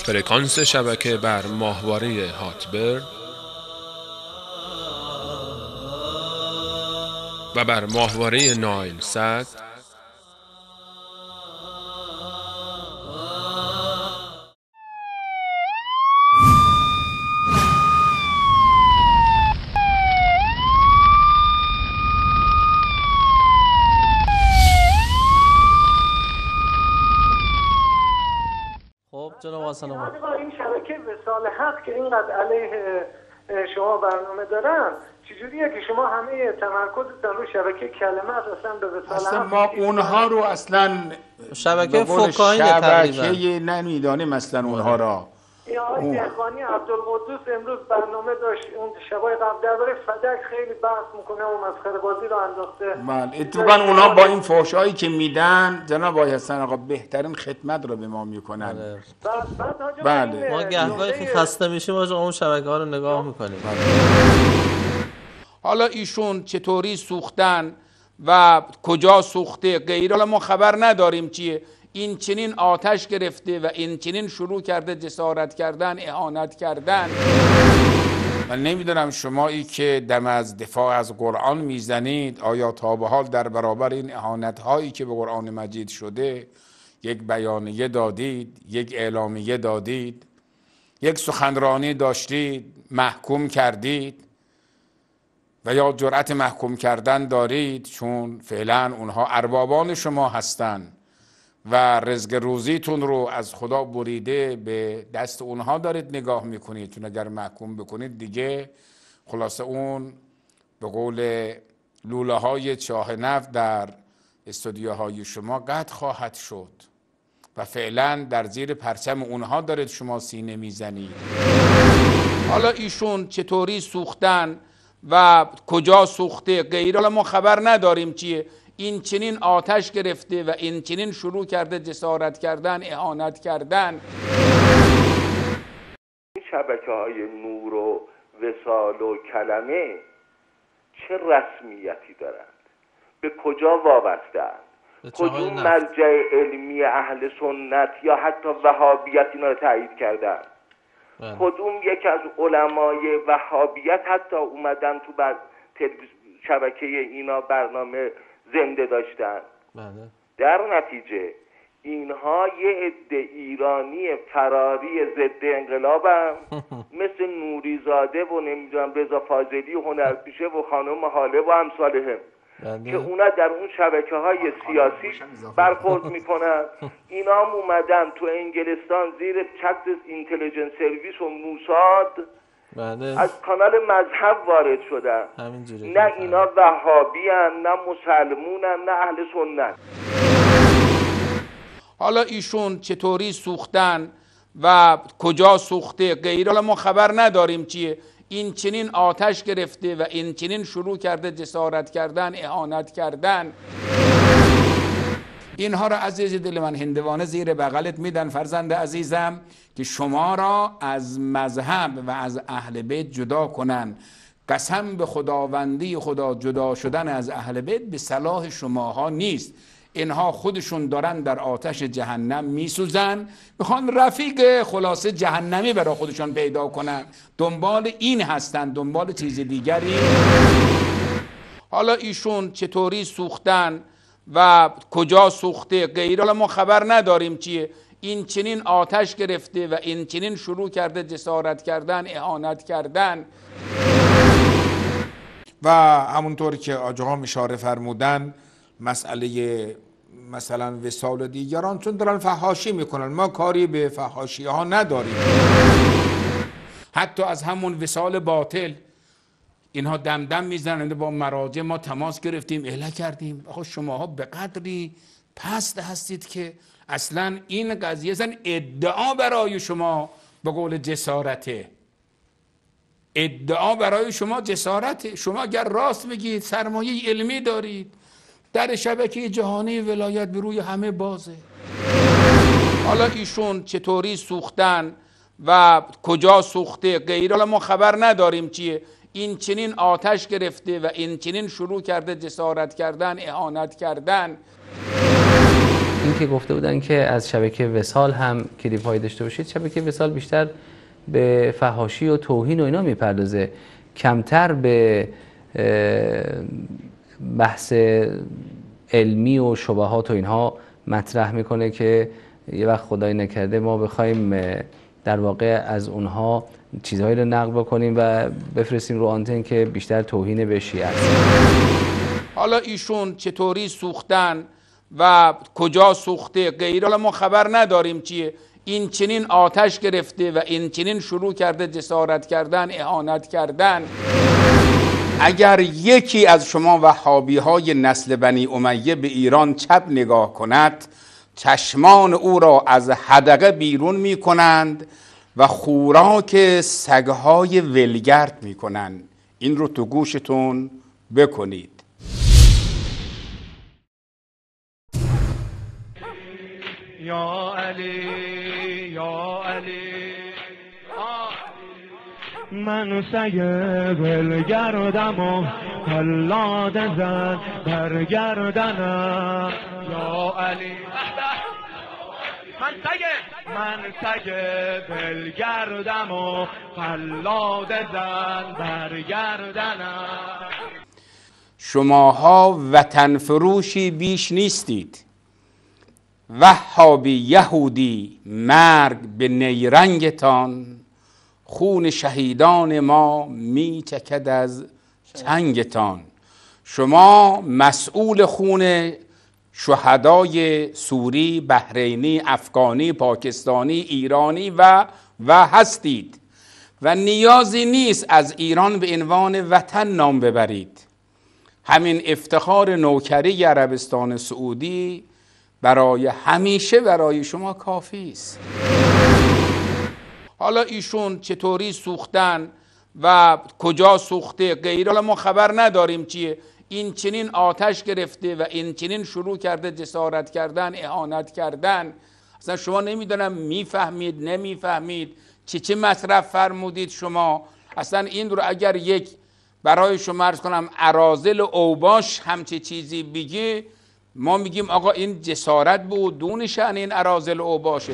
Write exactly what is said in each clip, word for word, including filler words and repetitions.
فرکانس شبکه بر ماهواره هاتبرد و بر ماهواره نایل سات جناب حسن آقا، این شبکه وصال حق که اینقدر علیه شما برنامه دارن، چجوریه که شما همه تمرکزتون رو شبکه کلمات اصلا به وصال اصلا حق؟ ما اونها رو اصلا شبکه فوکاهی تقریبا شبکه نمیدانیم اصلا اونها را. یا آقای دهقانی عبدالقدوس امروز برنامه داشت، اون شبای قبل درباره فدک خیلی بحث میکنه و مسخره بازی رو انداخته. بله، اتفاقا اونها با این فحشایی که میدن جناب آقای حسن آقا بهترین خدمت رو به ما میکنن. بله. بعد بله. ما گهگاهی که خسته میشیم آجا اون شبکه ها رو نگاه میکنیم. حالا ایشون چطوری سوختن و کجا سوخته غیر، حالا ما خبر نداریم چیه. این چنین آتش گرفته و این چنین شروع کرده جسارت کردن، اهانت کردن. من نمیدونم شمایی که دم از دفاع از قرآن میزنید، آیا تا به حال در برابر این اهانت هایی که به قرآن مجید شده یک بیانیه دادید، یک اعلامیه دادید، یک سخنرانی داشتید، محکوم کردید و یا جرأت محکوم کردن دارید؟ چون فعلا اونها اربابان شما هستند و رزق روزیتون رو از خدا بریده به دست اونها دارید نگاه میکنید. چون اگر محکوم بکنید دیگه خلاصه اون به قول لوله های چاه نفت در استودیوهای شما قطع خواهد شد و فعلا در زیر پرچم اونها دارید شما سینه میزنید. حالا ایشون چطوری سوختن و کجا سوخته غیر، حالا ما خبر نداریم چیه. این چنین آتش گرفته و این چنین شروع کرده جسارت کردن، اهانت کردن. این شبکه های نور و وصال و کلمه چه رسمیتی دارند؟ به کجا وابسته‌اند؟ کدوم مرجع علمی اهل سنت یا حتی وهابیت اینا رو تایید کردن؟ کدوم یک از علمای وهابیت حتی اومدن تو بر شبکه اینا برنامه زنده داشتن؟ بله. در نتیجه اینها یه عده ایرانی فراری ضد انقلابن مثل نوریزاده و نمیدونم رضا فاضلی و هنرپیشه و خانم حاله و امثالهم که اونا در اون شبکه های سیاسی برخورد میکنن. اینا هم اومدن تو انگلستان زیر چتر اینتلیجنس سرویس و موساد بله. از کانال مذهب وارد شدن. نه اینا وهابی هن، نه مسلمونن، نه اهل سنت. حالا ایشون چطوری سوختن و کجا سوخته غیر، حالا ما خبر نداریم چیه. این چنین آتش گرفته و این چنین شروع کرده جسارت کردن، اهانت کردن. اینها را عزیز دل من هندوانه زیر بغلت میدن فرزند عزیزم که شما را از مذهب و از اهل بیت جدا کنن. قسم به خداوندی خدا، جدا شدن از اهل بیت به صلاح شماها نیست. اینها خودشون دارن در آتش جهنم میسوزن، میخوان رفیق خلاصه جهنمی برای خودشون پیدا کنن، دنبال این هستن، دنبال چیز دیگری. حالا ایشون چطوری سوختن و کجا سوخته غیر، حالا ما خبر نداریم چیه. این چنین آتش گرفته و این چنین شروع کرده جسارت کردن، اهانت کردن. و همونطور که آقا اشاره فرمودن مسئله مثلا وصال دیگران، چون دارن فحاشی میکنن، ما کاری به فحاشی ها نداریم. حتی از همون وصال باطل اینها دمدم میزنند، با مراجع ما تماس گرفتیم، اهله کردیم. آخه شماها به قدری پست هستید که اصلا این قضیه اصلا ادعا برای شما به قول جسارته، ادعا برای شما جسارته. شما اگر راست بگید سرمایه علمی دارید، در شبکه جهانی ولایت به روی همه بازه. حالا ایشون چطوری سوختن و کجا سوخته غیر، حالا ما خبر نداریم چیه. این چنین آتش گرفته و این چنین شروع کرده جسارت کردن، اهانت کردن. این که گفته بودن که از شبکه وصال هم کلیپ هایی داشته باشید. شبکه وصال بیشتر به فحاشی و توهین و اینا میپردازه، کمتر به بحث علمی و شبهات و اینها مطرح میکنه که یه وقت خدای نکرده ما بخوایم در واقع از اونها چیزهایی رو نقل بکنیم و بفرستیم رو آنتن که بیشتر توهین به شیعه است. حالا ایشون چطوری سوختن و کجا سوخته غیر، حالا ما خبر نداریم چیه، این چنین آتش گرفته و این چنین شروع کرده جسارت کردن، اهانت کردن. اگر یکی از شما وهابی های نسل بنی امیه به ایران چپ نگاه کند، چشمان او را از حدقه بیرون می کنند و خوراک سگهای ولگرد می کنند. این رو تو گوشتون بکنید. یا علی یا علی من سگ ولگردم و پلاد زن برگردنم یا علی من سگ من سگ ولگردم و پلاد زن برگردنم. شماها وطن فروشی بیش نیستید. وهابی یهودی مرگ به نیرنگتان، خون شهیدان ما می چکد از چنگتان. شما مسئول خون شهدای سوری، بحرینی، افغانی، پاکستانی، ایرانی و و هستید و نیازی نیست از ایران به عنوان وطن نام ببرید. همین افتخار نوکری عربستان سعودی برای همیشه برای شما کافی است. حالا ایشون چطوری سوختن و کجا سوخته غیر، حالا ما خبر نداریم چیه، این چنین آتش گرفته و این چنین شروع کرده جسارت کردن، اهانت کردن. اصلا شما نمیدونم میفهمید نمیفهمید چه چه مطرح فرمودید شما. اصلا این رو اگر یک برای شما عرض کنم اراذل و اوباش همچه چیزی بگی، ما میگیم آقا این جسارت بود، دون شأن این اراذل و اوباشه.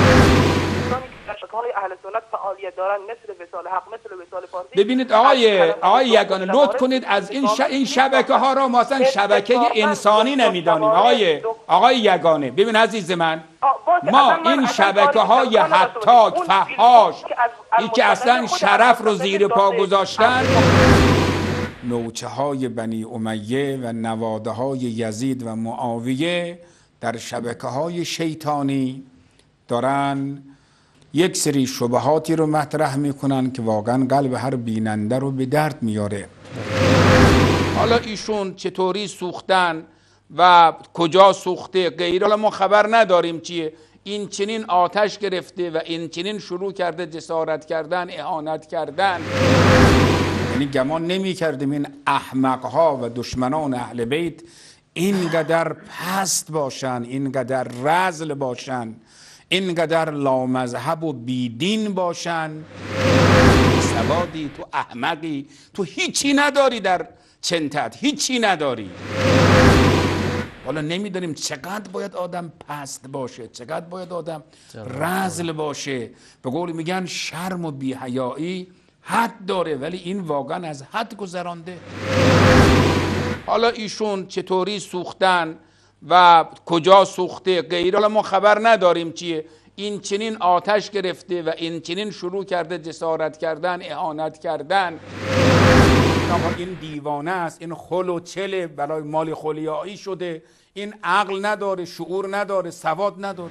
های اهل سنت فعالیت دارن مثل وصال حق، مثل وصال فارسی. ببینید آقای آقای یگانه لطف کنید از این ش... این شبکه ها را ما اصلا شبکه انسانی نمیدانیم. آقای آقای یگانه ببین عزیز من، ما این شبکه های هتاک، فحاش، این که اصلا شرف رو زیر پا گذاشتن، نوچه های بنی امیه و نواده های یزید و معاویه در شبکه های شیطانی دارن یک سری شبهاتی رو مطرح میکنن که واقعا قلب هر بیننده رو به درد میاره. حالا ایشون چطوری سوختن و کجا سوخته غیر، حالا ما خبر نداریم چیه، این چنین آتش گرفته و این چنین شروع کرده جسارت کردن، اهانت کردن. یعنی گمان نمی کردیم این احمقها و دشمنان اهل بیت اینقدر پست باشن، اینقدر رذل باشن، اینقدر لامذهب و بیدین باشن. سوادی، تو احمقی، تو هیچی نداری در چنتت، هیچی نداری. حالا نمیدونیم چقدر باید آدم پست باشه، چقدر باید آدم رذل باشه. به قول میگن شرم و بی‌حیایی حد داره، ولی این واقعا از حد گذرانده. حالا ایشون چطوری سوختن و کجا سوخته غیر، حالا ما خبر نداریم چیه، این چنین آتش گرفته و این چنین شروع کرده جسارت کردن، اهانت کردن. آقا این دیوانه است، این خل و چله برای مال خلیایی شده، این عقل نداره، شعور نداره، سواد نداره.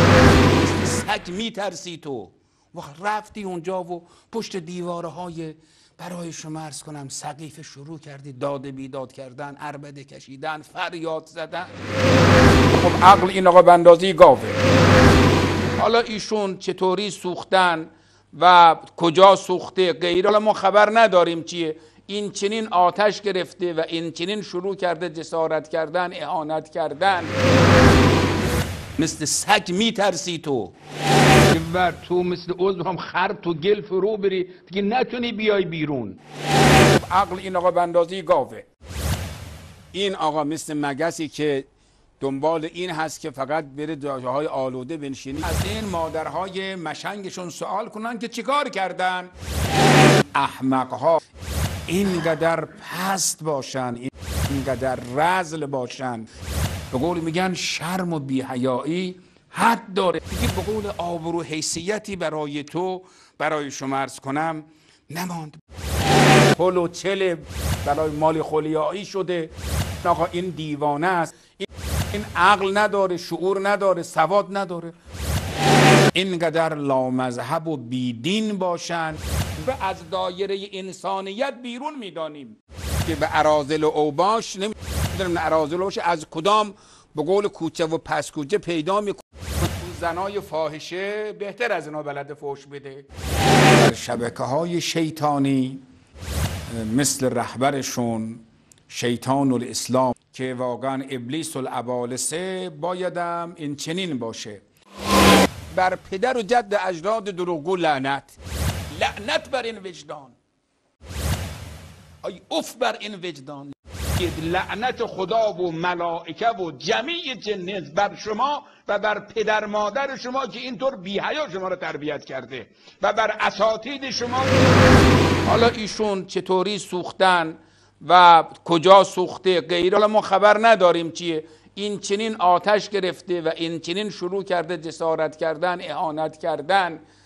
سگ میترسی تو وقت رفتی اونجا و پشت دیواره های برای شما عرض کنم سقیفه شروع کردی داد بیداد کردن، عربده کشیدن، فریاد زدن. خب عقل این آقا بندازی گاوه. حالا ایشون چطوری سوختن و کجا سوخته غیر، حالا ما خبر نداریم چیه، این چنین آتش گرفته و این چنین شروع کرده جسارت کردن، اهانت کردن. مثل سگ میترسی تو و تو مثل عضو هم خرب تو گل فرو بری دیگه نتونی بیای بیرون. عقل این آقا بندازی گاوه. این آقا مثل مگسی که دنبال این هست که فقط بره جاهای آلوده بنشینی. از این مادرهای مشنگشون سوال کنن که چیکار کردن. احمقها اینقدر پست باشن، اینقدر رذل باشن، به قول میگن شرم و بی‌حیایی حد داره. دیگه به قول آبرو حیثیتی برای تو برای شما عرض کنم نماند. پل و چل برای مال خلیایی شده. آقا این دیوانه است، این عقل نداره، شعور نداره، سواد نداره. اینقدر لامذهب و بیدین باشن و از دایره انسانیت بیرون میدانیم که به اراذل و اوباش نمیدونم اراذل و اوباش از کدام به قول کوچه و پس کوچه پیدا میکنه. زنای فاحشه بهتر از اینا بلد فحش بده. در شبکه های شیطانی مثل رهبرشون شیطان الاسلام که واقعا ابلیس الابالسه بایدم این چنین باشه. بر پدر و جد اجداد دروغگو لعنت، لعنت بر این وجدان، ای اف بر این وجدان. لعنت خدا و ملائکه و جمیع جن بر شما و بر پدر مادر شما که اینطور بی‌حیا شما رو تربیت کرده و بر اساتید شما. حالا ایشون چطوری سوختن و کجا سوخته غیر، حالا ما خبر نداریم چیه. این چنین آتش گرفته و این چنین شروع کرده جسارت کردن، اهانت کردن